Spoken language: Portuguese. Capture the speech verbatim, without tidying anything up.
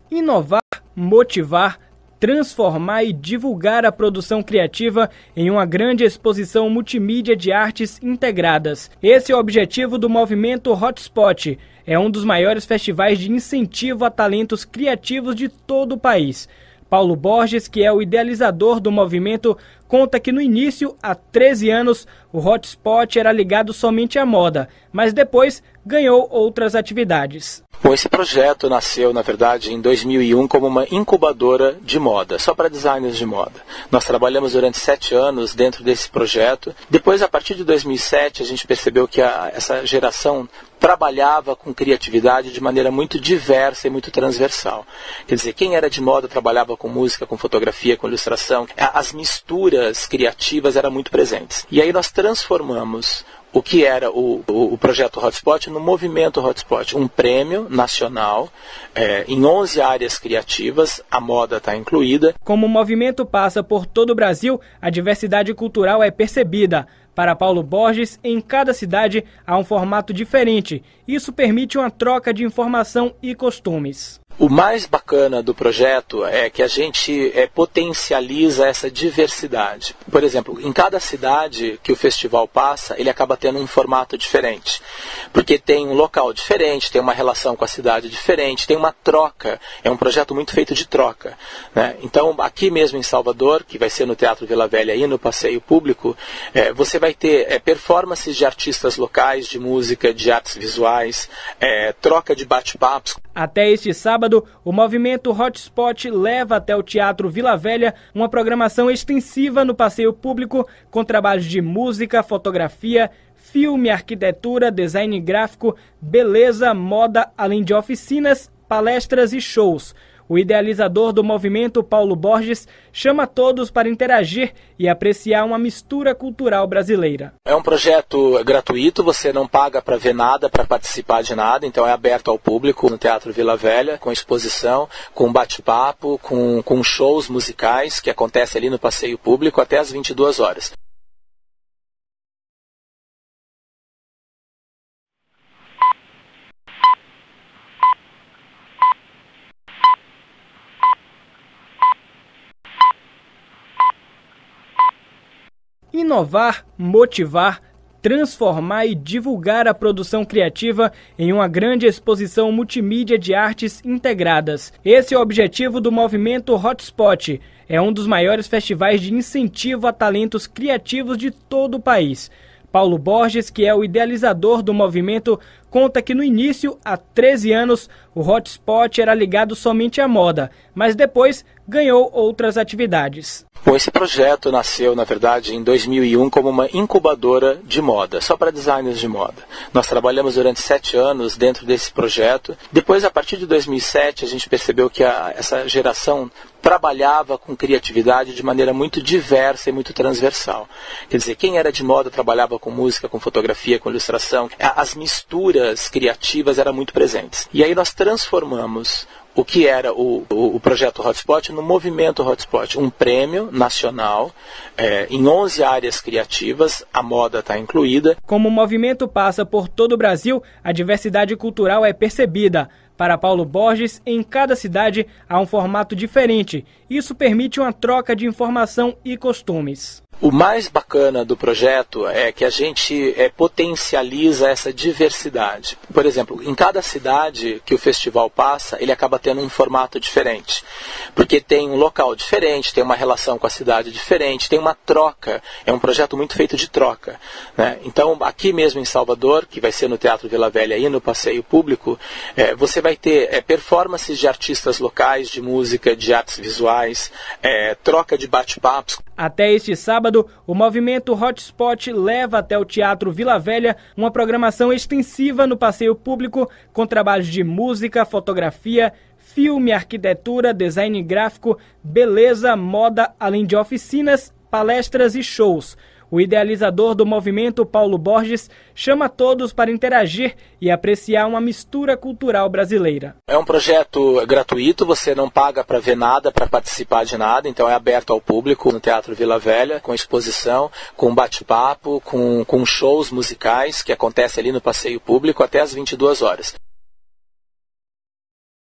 Inovar, motivar, transformar e divulgar a produção criativa em uma grande exposição multimídia de artes integradas. Esse é o objetivo do movimento Hotspot. É um dos maiores festivais de incentivo a talentos criativos de todo o país. Paulo Borges, que é o idealizador do movimento, conta que no início, há treze anos, o Hotspot era ligado somente à moda, mas depois ganhou outras atividades. Bom, esse projeto nasceu, na verdade, em dois mil e um como uma incubadora de moda, só para designers de moda. Nós trabalhamos durante sete anos dentro desse projeto. Depois, a partir de dois mil e sete, a gente percebeu que a, essa geração trabalhava com criatividade de maneira muito diversa e muito transversal. Quer dizer, quem era de moda trabalhava com música, com fotografia, com ilustração. As misturas criativas eram muito presentes. E aí nós transformamos o que era o, o, o projeto Hotspot no movimento Hotspot, um prêmio nacional é, em onze áreas criativas, a moda está incluída. Como o movimento passa por todo o Brasil, a diversidade cultural é percebida. Para Paulo Borges, em cada cidade há um formato diferente. Isso permite uma troca de informação e costumes. O mais bacana do projeto é que a gente é, potencializa essa diversidade. Por exemplo, em cada cidade que o festival passa, ele acaba tendo um formato diferente. Porque tem um local diferente, tem uma relação com a cidade diferente, tem uma troca. É um projeto muito feito de troca, né? Então, aqui mesmo em Salvador, que vai ser no Teatro Vila Velha e no Passeio Público, é, você vai ter é, performances de artistas locais, de música, de artes visuais, é, troca de bate-papos. Até este sábado, o movimento Hotspot leva até o Teatro Vila Velha uma programação extensiva no passeio público com trabalhos de música, fotografia, filme, arquitetura, design gráfico, beleza, moda, além de oficinas, palestras e shows. O idealizador do movimento, Paulo Borges, chama todos para interagir e apreciar uma mistura cultural brasileira. É um projeto gratuito, você não paga para ver nada, para participar de nada, então é aberto ao público no Teatro Vila Velha, com exposição, com bate-papo, com, com shows musicais que acontecem ali no Passeio Público até às vinte e duas horas. Inovar, motivar, transformar e divulgar a produção criativa em uma grande exposição multimídia de artes integradas. Esse é o objetivo do movimento Hotspot. É um dos maiores festivais de incentivo a talentos criativos de todo o país. Paulo Borges, que é o idealizador do movimento, conta que no início, há treze anos, o Hotspot era ligado somente à moda, mas depois ganhou outras atividades. Bom, esse projeto nasceu, na verdade, em dois mil e um como uma incubadora de moda, só para designers de moda. Nós trabalhamos durante sete anos dentro desse projeto. Depois, a partir de dois mil e sete, a gente percebeu que a, essa geração trabalhava com criatividade de maneira muito diversa e muito transversal. Quer dizer, quem era de moda trabalhava com música, com fotografia, com ilustração. As misturas criativas eram muito presentes. E aí nós transformamos o que era o, o, o projeto Hotspot no movimento Hotspot, um prêmio nacional é, em onze áreas criativas, a moda está incluída. Como o movimento passa por todo o Brasil, a diversidade cultural é percebida. Para Paulo Borges, em cada cidade há um formato diferente. Isso permite uma troca de informação e costumes. O mais bacana do projeto é que a gente é, potencializa essa diversidade. Por exemplo, em cada cidade que o festival passa, ele acaba tendo um formato diferente. Porque tem um local diferente, tem uma relação com a cidade diferente, tem uma troca. É um projeto muito feito de troca, né? Então, aqui mesmo em Salvador, que vai ser no Teatro Vila Velha e no Passeio Público, é, você vai ter é, performances de artistas locais, de música, de artes visuais, é, troca de bate-papos. Até este sábado, o movimento Hotspot leva até o Teatro Vila Velha uma programação extensiva no passeio público com trabalhos de música, fotografia, filme, arquitetura, design gráfico, beleza, moda, além de oficinas, palestras e shows. O idealizador do movimento, Paulo Borges, chama todos para interagir e apreciar uma mistura cultural brasileira. É um projeto gratuito, você não paga para ver nada, para participar de nada, então é aberto ao público no Teatro Vila Velha, com exposição, com bate-papo, com, com shows musicais que acontecem ali no Passeio Público até às vinte e duas horas.